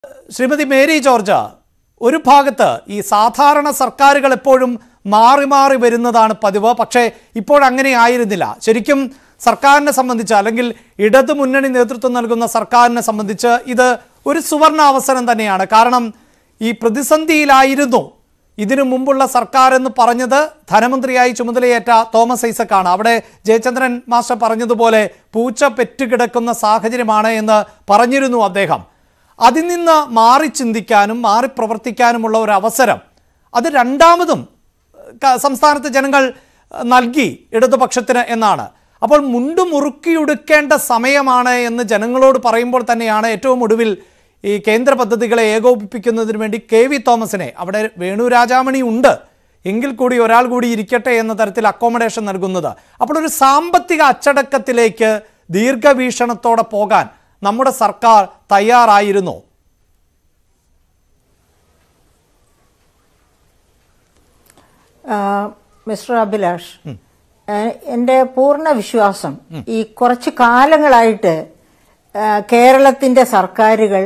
Shrimati Mary George, ഒരു ഭാഗത്ത് ഈ സാധാരണ സർക്കാരുകൾ എപ്പോഴും മാറി മാറി വരുന്നതാണ് പതിവ്. പക്ഷേ ഇപ്പോഴങ്ങനെ ആയിരുന്നില്ല. ശരിക്കും സർക്കാരിനെ സംബന്ധിച്ച്, അല്ലെങ്കിൽ ഇടതു മുന്നണി നേതൃത്വം നൽകുന്ന സർക്കാരിനെ സംബന്ധിച്ച് ഇത് ഒരു സുവർണ അവസരം തന്നെയാണ്. കാരണം ഈ പ്രതിസന്ധിയിലായിരുന്നു ഇതിനു മുമ്പുള്ള സർക്കാർ എന്ന് പറഞ്ഞത് ധനമന്ത്രിയായി ചുമതലയേറ്റ തോമസ് ഐസക്കാണ്. അവിടെ ജയചന്ദ്രൻ മാസ്റ്റർ പറഞ്ഞതുപോലെ പൂച്ച പെറ്റുകിടക്കുന്ന സാഹചര്യമാണ് എന്ന് പറഞ്ഞിരുന്നു അദ്ദേഹം. അതിൽ നിന്ന് മാറി ചിന്തിക്കാനും മാറി പ്രവർത്തിക്കാനുമുള്ള ഒരു അവസരം അത് രണ്ടാമതും സംസ്ഥാനത്ത് ജനങ്ങൾ നൽകി ഇടതുപക്ഷത്തിന് എന്നാണ്. അപ്പോൾ മുണ്ടു മുറുക്കിയുടുക്കേണ്ട സമയമാണ് എന്ന് ജനങ്ങളോട് പറയുമ്പോൾ തന്നെയാണ് ഏറ്റവും ഒടുവിൽ ഈ കേന്ദ്ര പദ്ധതികളെ ഏകോപിപ്പിക്കുന്നതിന് വേണ്ടി KV തോമസിനെ, അവിടെ വേണു രാജാമണി ഉണ്ട് എങ്കിൽ കൂടി ഒരാൾ കൂടി ഇരിക്കട്ടെ എന്ന തരത്തിൽ അക്കോമഡേഷൻ നൽകുന്നത്. അപ്പോൾ ഒരു സാമ്പത്തിക അച്ചടക്കത്തിലേക്ക് ദീർഘവീക്ഷണത്തോടെ പോകാൻ നമ്മുടെ സർക്കാർ തയ്യാറായിരുന്നു. മിസ്റ്റർ അഭിലാഷ്, എൻ്റെ പൂർണ്ണ വിശ്വാസം ഈ കുറച്ചു കാലങ്ങളായിട്ട് കേരളത്തിന്റെ സർക്കാരുകൾ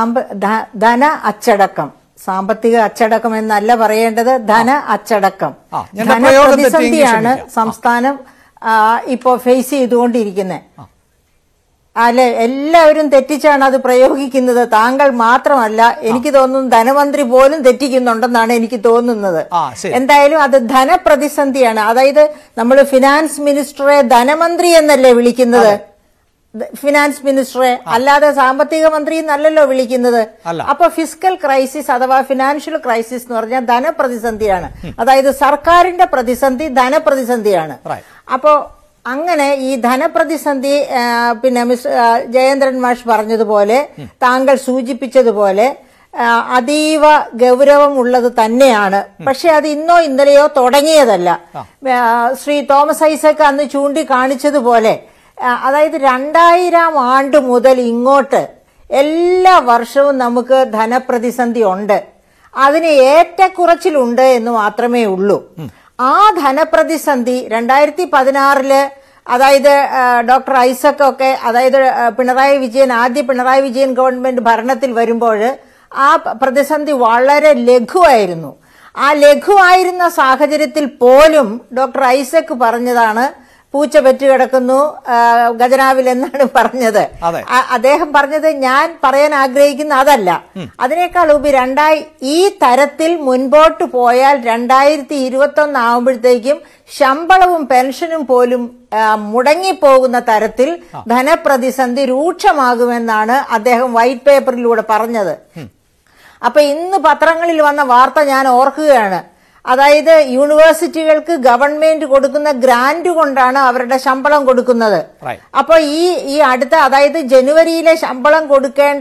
ധന അച്ചടക്കം, സാമ്പത്തിക അച്ചടക്കം എന്നല്ല പറയേണ്ടത്, ധന അച്ചടക്കം, ധനപ്രതിസന്ധിയാണ് സംസ്ഥാനം ഇപ്പോ ഫേസ് ചെയ്തുകൊണ്ടിരിക്കുന്നത്. അല്ലെ, എല്ലാവരും തെറ്റിച്ചാണ് അത് പ്രയോഗിക്കുന്നത്. താങ്കൾ മാത്രമല്ല, എനിക്ക് തോന്നുന്നു ധനമന്ത്രി പോലും തെറ്റിക്കുന്നുണ്ടെന്നാണ് എനിക്ക് തോന്നുന്നത്. എന്തായാലും അത് ധനപ്രതിസന്ധിയാണ്. അതായത് നമ്മൾ ഫിനാൻസ് മിനിസ്റ്ററെ ധനമന്ത്രി എന്നല്ലേ വിളിക്കുന്നത്, ഫിനാൻസ് മിനിസ്റ്ററെ, അല്ലാതെ സാമ്പത്തിക മന്ത്രി എന്നല്ലല്ലോ വിളിക്കുന്നത്. അപ്പൊ ഫിസ്ക്കൽ ക്രൈസിസ് അഥവാ ഫിനാൻഷ്യൽ ക്രൈസിസ് എന്ന് പറഞ്ഞാൽ ധനപ്രതിസന്ധിയാണ്. അതായത് സർക്കാരിന്റെ പ്രതിസന്ധി ധനപ്രതിസന്ധിയാണ്. അപ്പോ അങ്ങനെ ഈ ധനപ്രതിസന്ധി പിന്നെ ജയേന്ദ്രൻ മാഷ് പറഞ്ഞതുപോലെ, താങ്കൾ സൂചിപ്പിച്ചതുപോലെ അതീവ ഗൗരവമുള്ളത് തന്നെയാണ്. പക്ഷെ അത് ഇന്നോ ഇന്നലെയോ തുടങ്ങിയതല്ല. ശ്രീ തോമസ് ഐസക് അന്ന് ചൂണ്ടിക്കാണിച്ചതുപോലെ, അതായത് 2000 ആണ്ട് മുതൽ ഇങ്ങോട്ട് എല്ലാ വർഷവും നമുക്ക് ധനപ്രതിസന്ധി ഉണ്ട്. അതിന് ഏറ്റക്കുറച്ചിലുണ്ട് എന്ന് മാത്രമേ ഉള്ളൂ. ആ ധനപ്രതിസന്ധി 2016 അതായത് ഡോക്ടർ ഐസക് ഒക്കെ, അതായത് ആദ്യ പിണറായി വിജയൻ ഗവൺമെന്റ് ഭരണത്തിൽ വരുമ്പോൾ ആ പ്രതിസന്ധി വളരെ ലഘുവായിരുന്നു. ആ ലഘുവായിരുന്ന സാഹചര്യത്തിൽ പോലും ഡോക്ടർ ഐസക് പറഞ്ഞതാണ് പൂച്ച പെറ്റുകിടക്കുന്നു ഖജനാവിൽ എന്നാണ് പറഞ്ഞത്. അദ്ദേഹം പറഞ്ഞത് ഞാൻ പറയാൻ ആഗ്രഹിക്കുന്ന അതല്ല. അതിനേക്കാൾ ഉപരി ഈ തരത്തിൽ മുൻപോട്ട് പോയാൽ 2021 ആവുമ്പോഴത്തേക്കും ശമ്പളവും പെൻഷനും പോലും മുടങ്ങിപ്പോകുന്ന തരത്തിൽ ധനപ്രതിസന്ധി രൂക്ഷമാകുമെന്നാണ് അദ്ദേഹം വൈറ്റ് പേപ്പറിലൂടെ പറഞ്ഞത്. അപ്പൊ ഇന്ന് പത്രങ്ങളിൽ വന്ന വാർത്ത ഞാൻ ഓർക്കുകയാണ്. അതായത് യൂണിവേഴ്സിറ്റികൾക്ക് ഗവൺമെന്റ് കൊടുക്കുന്ന ഗ്രാന്റ് കൊണ്ടാണ് അവരുടെ ശമ്പളം കൊടുക്കുന്നത്. അപ്പൊ ഈ അടുത്ത, അതായത് ജനുവരിയിലെ ശമ്പളം കൊടുക്കേണ്ട,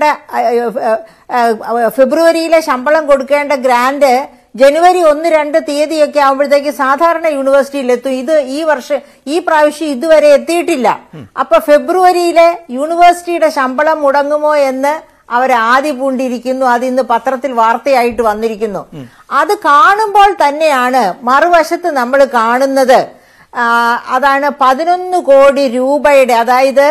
ഫെബ്രുവരിയിലെ ശമ്പളം കൊടുക്കേണ്ട ഗ്രാന്റ് ജനുവരി 1-2 തീയതിയൊക്കെ ആവുമ്പോഴത്തേക്ക് സാധാരണ യൂണിവേഴ്സിറ്റിയിലെത്തും. ഈ പ്രാവശ്യം ഇതുവരെ എത്തിയിട്ടില്ല. അപ്പൊ ഫെബ്രുവരിയിലെ യൂണിവേഴ്സിറ്റിയുടെ ശമ്പളം മുടങ്ങുമോ എന്ന് അവർ ആദ്യ പൂണ്ടിരിക്കുന്നു. അത് ഇന്ന് പത്രത്തിൽ വാർത്തയായിട്ട് വന്നിരിക്കുന്നു. അത് കാണുമ്പോൾ തന്നെയാണ് മറുവശത്ത് നമ്മൾ കാണുന്നത്, അതാണ് 11 കോടി രൂപയുടെ, അതായത്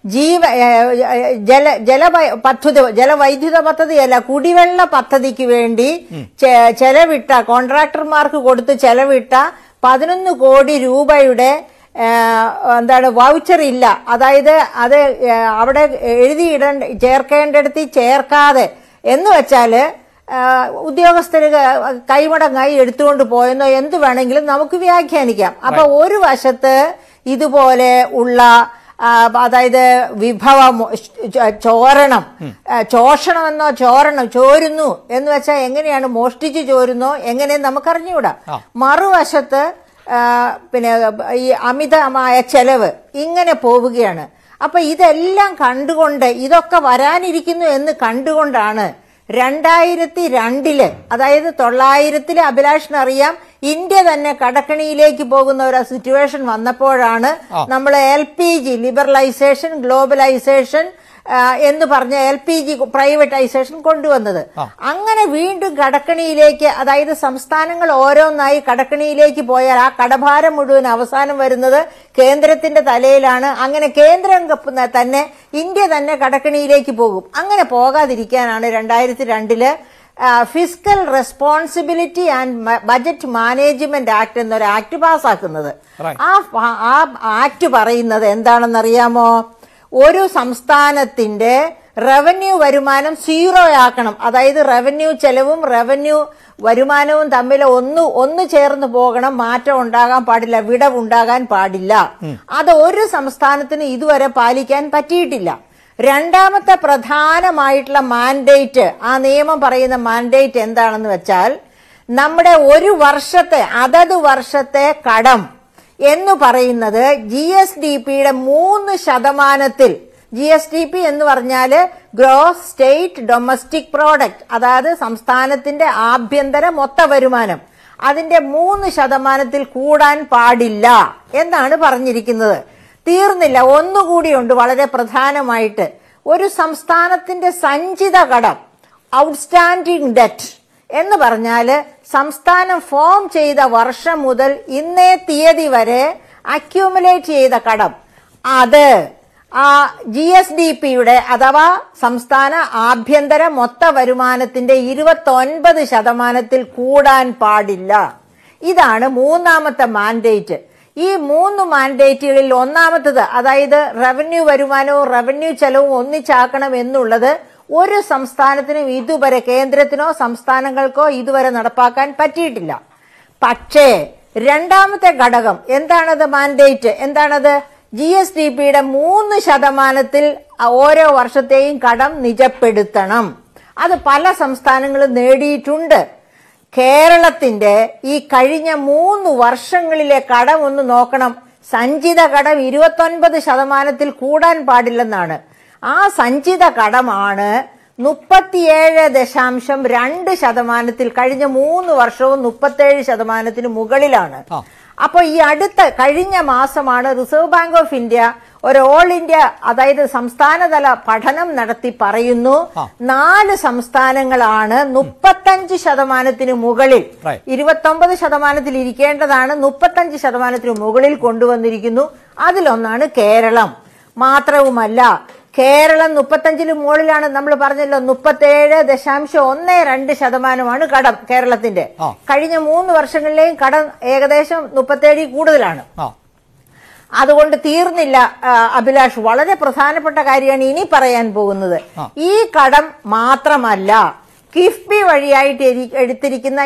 ജലവൈദ്യുത പദ്ധതിയല്ല, കുടിവെള്ള പദ്ധതിക്ക് വേണ്ടി ചെലവിട്ട, കോൺട്രാക്ടർമാർക്ക് കൊടുത്ത് ചെലവിട്ട 11 കോടി രൂപയുടെ വൗച്ചർ ഇല്ല. അതായത് അത് അവിടെ ചേർക്കേണ്ടടുത്ത് ചേർക്കാതെ എന്ന് വെച്ചാല് ഉദ്യോഗസ്ഥര് കൈമടങ്ങായി എടുത്തുകൊണ്ട് പോയെന്നോ എന്ത് വേണമെങ്കിലും നമുക്ക് വ്യാഖ്യാനിക്കാം. അപ്പൊ ഒരു വശത്ത് ഇതുപോലെ ഉള്ള, അതായത് വിഭവ ചോരണം, ചോഷണമെന്നോ ചോരുന്നു എന്ന് വെച്ചാൽ എങ്ങനെയാണ് മോഷ്ടിച്ചു ചോരുന്നോ എങ്ങനെ നമുക്കറിഞ്ഞുകൂടാ. മറുവശത്ത് പിന്നെ ഈ അമിതമായ ചെലവ് ഇങ്ങനെ പോവുകയാണ്. അപ്പൊ ഇതെല്ലാം കണ്ടുകൊണ്ട്, ഇതൊക്കെ വരാനിരിക്കുന്നു എന്ന് കണ്ടുകൊണ്ടാണ് 2002 അതായത് 900 അഭിലാഷിനറിയാം, ഇന്ത്യ തന്നെ കടക്കണിയിലേക്ക് പോകുന്ന ഒരു സിറ്റുവേഷൻ വന്നപ്പോഴാണ് നമ്മൾ LPG ലിബറലൈസേഷൻ, ഗ്ലോബലൈസേഷൻ, എന്ന് പറഞ്ഞ LPG പ്രൈവറ്റൈസേഷൻ കൊണ്ടുവന്നത്. അങ്ങനെ വീണ്ടും കടക്കണിയിലേക്ക്, അതായത് സംസ്ഥാനങ്ങൾ ഓരോന്നായി കടക്കണിയിലേക്ക് പോയാൽ ആ കടഭാരം മുഴുവൻ അവസാനം വരുന്നത് കേന്ദ്രത്തിന്റെ തലയിലാണ്. അങ്ങനെ കേന്ദ്രം തന്നെ ഇന്ത്യ തന്നെ കടക്കണിയിലേക്ക് പോകും. അങ്ങനെ പോകാതിരിക്കാനാണ് 2002 fiscal responsibility and budget management act എന്നൊരു ആക്ട് പാസ്സാക്കുന്നത്. ആ ആക്ട് പറയുന്നത് എന്താണെന്നറിയാമോ? ഒരു സംസ്ഥാനത്തിന്റെ റവന്യൂ വരുമാനം 0 ആക്കണം. അതായത് റവന്യൂ ചെലവും റവന്യൂ വരുമാനവും തമ്മിൽ ഒന്ന് ചേർന്ന് പോകണം. മാറ്റം ഉണ്ടാകാൻ പാടില്ല, വിടവുണ്ടാകാൻ പാടില്ല. അത് ഒരു സംസ്ഥാനത്തിന് ഇതുവരെ പാലിക്കാൻ പറ്റിയിട്ടില്ല. രണ്ടാമത്തെ പ്രധാനമായിട്ടുള്ള മാൻഡേറ്റ്, ആ നിയമം പറയുന്ന മാൻഡേറ്റ് എന്താണെന്ന് വെച്ചാൽ, നമ്മുടെ ഒരു വർഷത്തെ അതത് വർഷത്തെ കടം എന്ന് പറയുന്നത് GSDPയുടെ 3%, GSDP എന്ന് പറഞ്ഞാല് ഗ്രോസ് സ്റ്റേറ്റ് ഡൊമസ്റ്റിക് പ്രോഡക്റ്റ്, അതായത് സംസ്ഥാനത്തിന്റെ ആഭ്യന്തര മൊത്ത വരുമാനം, അതിന്റെ 3% കൂടാൻ പാടില്ല എന്നാണ് പറഞ്ഞിരിക്കുന്നത്. തീർന്നില്ല, ഒന്നുകൂടിയുണ്ട് വളരെ പ്രധാനമായിട്ട്. ഒരു സംസ്ഥാനത്തിന്റെ സഞ്ചിത കടം, ഔട്ട്സ്റ്റാൻഡിംഗ് ഡെറ്റ് എന്ന് പറഞ്ഞാല് സംസ്ഥാനം ഫോം ചെയ്ത വർഷം മുതൽ ഇന്നേ തീയതി വരെ അക്യൂമുലേറ്റ് ചെയ്ത കടം, അത് GSDPയുടെ അഥവാ സംസ്ഥാന ആഭ്യന്തര മൊത്ത വരുമാനത്തിന്റെ 29% കൂടാൻ പാടില്ല. ഇതാണ് മൂന്നാമത്തെ മാൻഡേറ്റ്. ഈ 3 മാൻഡേറ്റുകളിൽ ഒന്നാമത്തത്, അതായത് റവന്യൂ വരുമാനവും റവന്യൂ ചെലവും ഒന്നിച്ചാക്കണം എന്നുള്ളത് ഒരു സംസ്ഥാനത്തിനും ഇതുവരെ, കേന്ദ്രത്തിനോ സംസ്ഥാനങ്ങൾക്കോ ഇതുവരെ നടപ്പാക്കാൻ പറ്റിയിട്ടില്ല. പക്ഷേ രണ്ടാമത്തെ ഘടകം എന്താണത്? മാൻഡേറ്റ് എന്താണത്? GSDPയുടെ 3% ഓരോ വർഷത്തെയും കടം നിജപ്പെടുത്തണം. അത് പല സംസ്ഥാനങ്ങളും നേടിയിട്ടുണ്ട്. കേരളത്തിന്റെ ഈ കഴിഞ്ഞ 3 വർഷങ്ങളിലെ കടം ഒന്ന് നോക്കണം. സഞ്ചിത കടം 29% കൂടാൻ പാടില്ലെന്നാണ്. ആ സഞ്ചിത കടമാണ് 37.2%. കഴിഞ്ഞ 3 വർഷവും 37% മുകളിലാണ്. അപ്പൊ ഈ കഴിഞ്ഞ മാസമാണ് റിസർവ് ബാങ്ക് ഓഫ് ഇന്ത്യ ഒരു ഓൾ ഇന്ത്യ, അതായത് സംസ്ഥാനതല പഠനം നടത്തി പറയുന്നു, 4 സംസ്ഥാനങ്ങളാണ് 35% മുകളിൽ, 29% ഇരിക്കേണ്ടതാണ് 35% മുകളിൽ കൊണ്ടുവന്നിരിക്കുന്നു. അതിലൊന്നാണ് കേരളം. മാത്രവുമല്ല, കേരളം 35 മുകളിലാണ്. നമ്മൾ പറഞ്ഞല്ലോ 37.12% കടം കേരളത്തിന്റെ. കഴിഞ്ഞ 3 വർഷങ്ങളിലെയും കടം ഏകദേശം 37 കൂടുതലാണ്. അതുകൊണ്ട് തീർന്നില്ല അഭിലാഷ്, വളരെ പ്രധാനപ്പെട്ട കാര്യമാണ് ഇനി പറയാൻ പോകുന്നത്. ഈ കടം മാത്രമല്ല, കിഫ്ബി വഴിയായിട്ട് എടുത്തിരിക്കുന്ന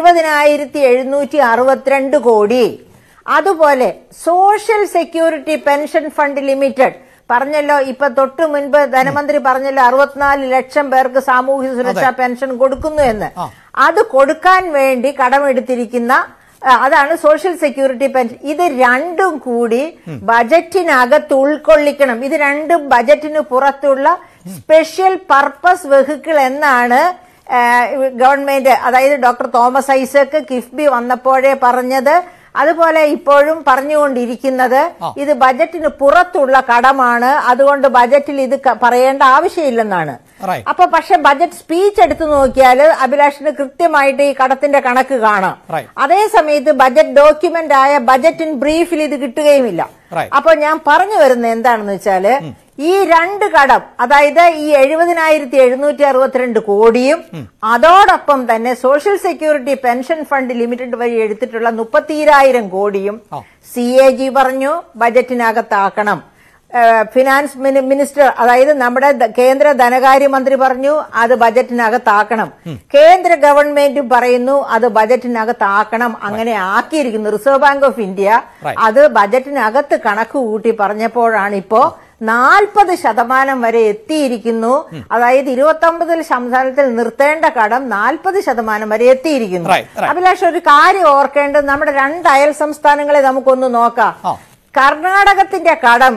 70,762 കോടി, അതുപോലെ social security pension fund limited പറഞ്ഞല്ലോ, ഇപ്പൊ തൊട്ടു മുൻപ് ധനമന്ത്രി പറഞ്ഞല്ലോ 64 ലക്ഷം പേർക്ക് സാമൂഹ്യ സുരക്ഷാ പെൻഷൻ കൊടുക്കുന്നു എന്ന്. അത് കൊടുക്കാൻ വേണ്ടി കടമെടുത്തിരിക്കുന്ന, അതാണ് സോഷ്യൽ സെക്യൂരിറ്റി പെൻഷൻ. ഇത് രണ്ടും കൂടി ബജറ്റിനകത്ത് ഉൾക്കൊള്ളിക്കണം. ഇത് രണ്ടും ബജറ്റിന് പുറത്തുള്ള സ്പെഷ്യൽ പർപ്പസ് വെഹിക്കിൾ എന്നാണ് ഗവൺമെന്റ്, അതായത് ഡോക്ടർ തോമസ് ഐസക് കിഫ്ബി വന്നപ്പോഴേ പറഞ്ഞത്. അതുപോലെ ഇപ്പോഴും പറഞ്ഞുകൊണ്ടിരിക്കുന്നത് ഇത് ബജറ്റിന് പുറത്തുള്ള കടമാണ്, അതുകൊണ്ട് ബജറ്റിൽ ഇത് പറയേണ്ട ആവശ്യമില്ലെന്നാണ്. അപ്പൊ പക്ഷെ ബജറ്റ് സ്പീച്ച് എടുത്തു നോക്കിയാൽ അഭിലാഷിന് കൃത്യമായിട്ട് ഈ കടത്തിന്റെ കണക്ക് കാണാം. അതേ സമയത്ത് ബജറ്റ് ഡോക്യുമെന്റ് ആയ ബജറ്റ് ഇൻ ബ്രീഫിൽ ഇത് കിട്ടുകയുമില്ല. അപ്പൊ ഞാൻ പറഞ്ഞു വരുന്നത് എന്താണെന്ന് വെച്ചാല്, ഈ 2 കടം, അതായത് ഈ 70,762 കോടിയും അതോടൊപ്പം തന്നെ social security pension fund limited വഴി എടുത്തിട്ടുള്ള 30,000 കോടിയും CAG പറഞ്ഞു ബജറ്റിനകത്താക്കണം. ഫിനാൻസ് മിനിസ്റ്റർ, അതായത് നമ്മുടെ കേന്ദ്ര ധനകാര്യമന്ത്രി പറഞ്ഞു അത് ബജറ്റിനകത്താക്കണം. കേന്ദ്ര ഗവൺമെന്റ് പറയുന്നു അത് ബജറ്റിനകത്താക്കണം. അങ്ങനെ ആക്കിയിരിക്കുന്നു. റിസർവ് ബാങ്ക് ഓഫ് ഇന്ത്യ അത് ബജറ്റിനകത്ത് കണക്ക് കൂട്ടി പറഞ്ഞപ്പോഴാണ് ഇപ്പോ 40% വരെ എത്തിയിരിക്കുന്നു. അതായത് 29% നിർത്തേണ്ട കടം 40% വരെ എത്തിയിരിക്കുന്നു. അഭിലാഷ്, ഒരു കാര്യം ഓർക്കേണ്ടത്, നമ്മുടെ 2 അയൽ സംസ്ഥാനങ്ങളെ നമുക്കൊന്ന് നോക്കാം. കർണാടകത്തിന്റെ കടം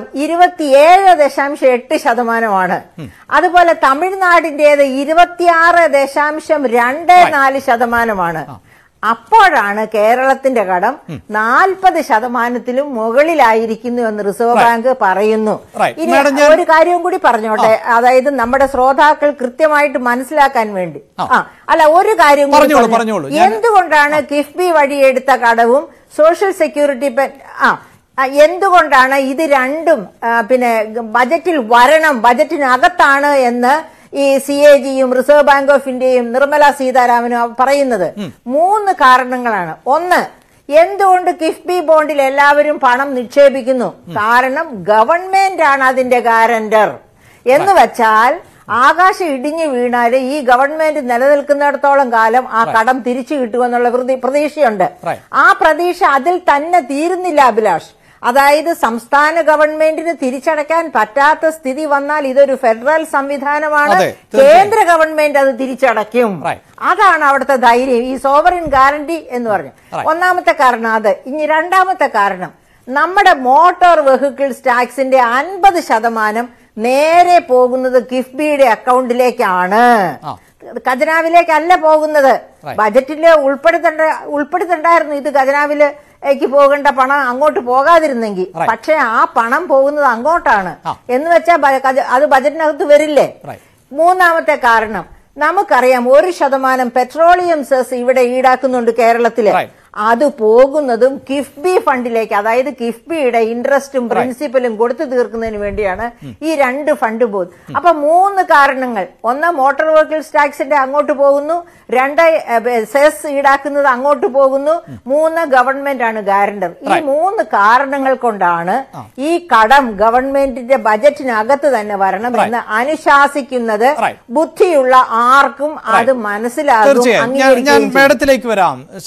27.8%. അതുപോലെ തമിഴ്നാടിന്റേത് 26.24%. അപ്പോഴാണ് കേരളത്തിന്റെ കടം 40% മുകളിലായിരിക്കുന്നു എന്ന് റിസർവ് ബാങ്ക് പറയുന്നു. ഇനി ഒരു കാര്യവും കൂടി പറഞ്ഞോട്ടെ, അതായത് നമ്മുടെ ശ്രോതാക്കൾ കൃത്യമായിട്ട് മനസ്സിലാക്കാൻ വേണ്ടി. അല്ല, ഒരു കാര്യം കൂടി, എന്തുകൊണ്ടാണ് കിഫ്ബി വഴി എടുത്ത കടവും സോഷ്യൽ സെക്യൂരിറ്റി എന്തുകൊണ്ടാണ് ഇത് രണ്ടും പിന്നെ ബജറ്റിൽ വരണം, ബജറ്റിനകത്താണ് എന്ന് ഈ CAGയും റിസർവ് ബാങ്ക് ഓഫ് ഇന്ത്യയും നിർമ്മല സീതാരാമനും പറയുന്നത്? 3 കാരണങ്ങളാണ്. ഒന്ന്, എന്തുകൊണ്ട് കിഫ്ബി ബോണ്ടിൽ എല്ലാവരും പണം നിക്ഷേപിക്കുന്നു? കാരണം ഗവൺമെന്റ് ആണ് അതിന്റെ ഗ്യാരണ്ടർ. എന്ന് വെച്ചാൽ ആകാശം ഇടിഞ്ഞു വീണാല് ഈ ഗവൺമെന്റ് നിലനിൽക്കുന്നിടത്തോളം കാലം ആ കടം തിരിച്ചു കിട്ടുമെന്നുള്ള പ്രതീക്ഷയുണ്ട്. ആ പ്രതീക്ഷ അതിൽ തന്നെ തീരുന്നില്ല അഭിലാഷ്. അതായത് സംസ്ഥാന ഗവൺമെന്റിന് തിരിച്ചടയ്ക്കാൻ പറ്റാത്ത സ്ഥിതി വന്നാൽ ഇതൊരു ഫെഡറൽ സംവിധാനമാണ്, കേന്ദ്ര ഗവൺമെന്റ് അത് തിരിച്ചടയ്ക്കും. അതാണ് അവിടുത്തെ ധൈര്യം, ഈ സോവറിൻ ഗ്യാരണ്ടി എന്ന് പറഞ്ഞു. ഒന്നാമത്തെ കാരണം അത്. ഇനി രണ്ടാമത്തെ കാരണം, നമ്മുടെ മോട്ടോർ വെഹിക്കിൾസ് ടാക്സിന്റെ 50% നേരെ പോകുന്നത് കിഫ്ബിയുടെ അക്കൗണ്ടിലേക്കാണ്, ഖജനാവിലേക്കല്ല പോകുന്നത്. ബജറ്റില് ഉൾപ്പെടുത്തണ്ടായിരുന്നു ഇത് ഖജനാവിലേക്ക് പോകേണ്ട പണം അങ്ങോട്ട് പോകാതിരുന്നെങ്കിൽ. പക്ഷെ ആ പണം പോകുന്നത് അങ്ങോട്ടാണ് എന്ന് വെച്ചാൽ അത് ബജറ്റിനകത്ത് വരില്ലേ? മൂന്നാമത്തെ കാരണം, നമുക്കറിയാം 1% പെട്രോളിയം സെസ് ഇവിടെ ഈടാക്കുന്നുണ്ട് കേരളത്തില്. അത് പോകുന്നതും കിഫ്ബി ഫണ്ടിലേക്ക്, അതായത് കിഫ്ബിയുടെ ഇൻട്രസ്റ്റും പ്രിൻസിപ്പലും കൊടുത്തു തീർക്കുന്നതിന് വേണ്ടിയാണ് ഈ 2 ഫണ്ട് പോകുന്നത്. അപ്പൊ 3 കാരണങ്ങൾ. ഒന്ന്, മോട്ടോർ വെഹിക്കിൾസ് ടാക്സിന്റെ അങ്ങോട്ട് പോകുന്നു. 2, സെസ് ഈടാക്കുന്നത് അങ്ങോട്ട് പോകുന്നു. 3, ഗവൺമെന്റ് ആണ് ഗ്യാരണ്ടർ. ഈ 3 കാരണങ്ങൾ കൊണ്ടാണ് ഈ കടം ഗവൺമെന്റിന്റെ ബജറ്റിനകത്ത് തന്നെ വരണം എന്ന് അനുശാസിക്കുന്നത്. ബുദ്ധിയുള്ള ആർക്കും അത് മനസ്സിലാകും. ഞാൻ മേഡത്തിലേക്ക് വരാം.